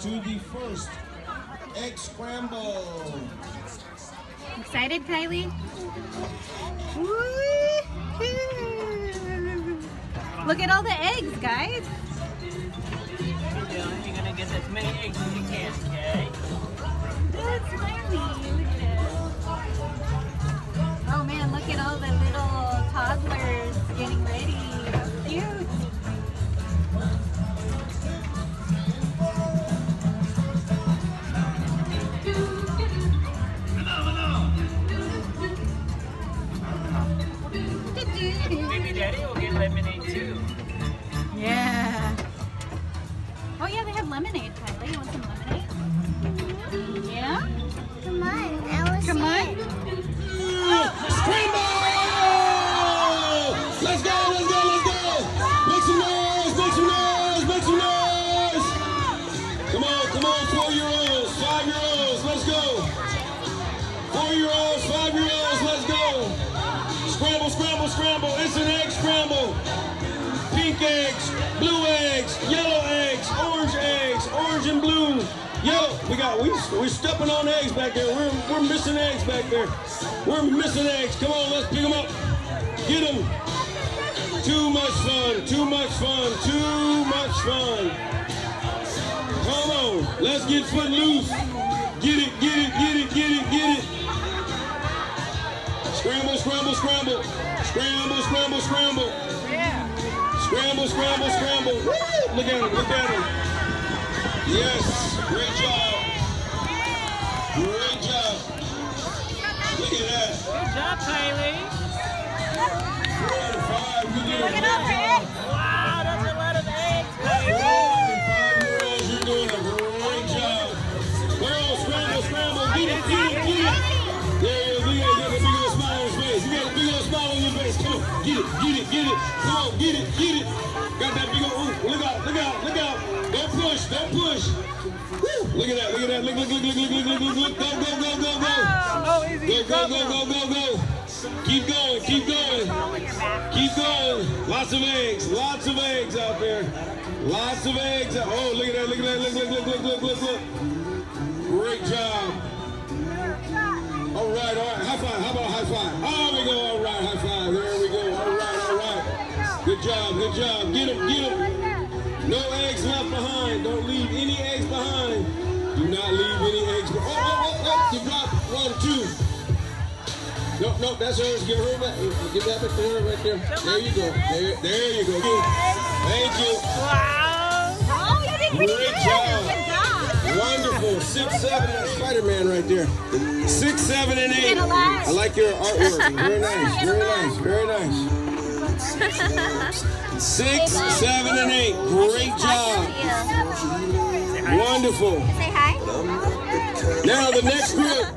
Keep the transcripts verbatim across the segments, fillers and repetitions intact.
to the first egg scramble. Excited, Kylie? Look at all the eggs, guys. You're gonna get as many eggs as you can, okay? That's Smiley. Look at it. Oh man, look at all the little toddlers getting ready. How cute. Maybe Daddy will get lemonade too. Yeah. Oh yeah, they have lemonade, Kylie. You want some lemonade? Yeah? Come on, I will Come on. Scramble! Let's go, let's go, let's go! Make some noise, make some noise, make some noise! Come on, come on, four-year-olds, five-year-olds, let's go! Four-year-olds, five-year-olds, let's go! Scramble, scramble, scramble, it's an egg scramble! Pink eggs, blue eggs, yellow eggs, orange eggs, orange and blue. Yellow, we got, we, we're stepping on eggs back there. We're, we're missing eggs back there. We're missing eggs. Come on, let's pick them up. Get them. Too much fun, too much fun, too much fun. Come on, let's get foot loose. Get it, get it, get it, get it, get it. Scramble, scramble, scramble. Scramble, scramble, scramble. Scramble, scramble, scramble. Woo! Look at him, look at him. Yes, great job. Great job. Look at that. Good job, Kylie. Four out of five. We did Look at all the eggs. Wow, that's a lot of eggs, Kylie. Five-year-olds, you're doing a great job. Girls, scramble, scramble. Get it, get it, get it. There he is. Look at it. You got a big old smile on his face. You got a big old smile on your face. Come on, get it, get it, get it. Come on, get it, get it. Got that big old, ooh, look out, look out, look out. Don't push, don't push. Woo. Look at that, look at that. Look, look, look, look, look, look, look, look, look. Go, go, go, go, go. Oh, easy. Go, go, go, go, go, go. Keep going, keep going. Keep going. Lots of eggs, lots of eggs out there. Lots of eggs. Oh, look at that, look at that. Look, look, look, look, look, look, look. Great job. All right, all right. High five. How about high five? Oh, we go. All right, high five. There we go. All right, all right. Good job, good job. Get them, get them. No eggs left behind. Don't leave any eggs behind. Do not leave any eggs behind. Oh, oh, oh, oh. You dropped one, two. No, no, that's hers. Give her that. Give that back to her right there. There you go. There, there you go. Thank you. Wow. Oh, you did pretty Great good. job. Good job. Wonderful. Six, seven, and Spider-Man right there. Six, seven, and eight. Get a lot. I like your artwork. Very nice. Very nice. Very nice. Six, seven, and eight. Great job. Wonderful. Say hi. Now the next group.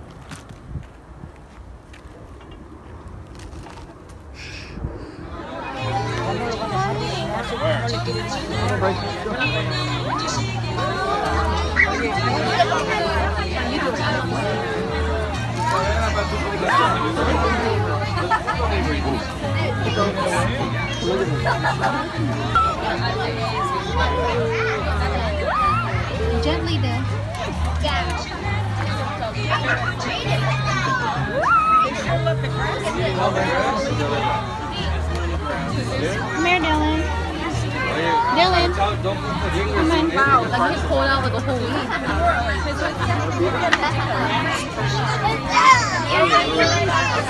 Gently there. Come here, Dylan. Dylan. Come on. Wow, like you pulled out like a whole week.